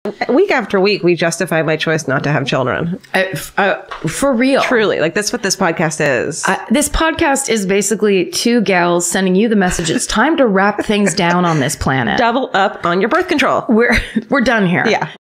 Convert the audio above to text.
week after week, we justify my choice not to have children. For real. Truly. Like, that's what this podcast is. This podcast is basically two gals sending you the message. It's time to wrap things down on this planet. Double up on your birth control. We're done here. Yeah.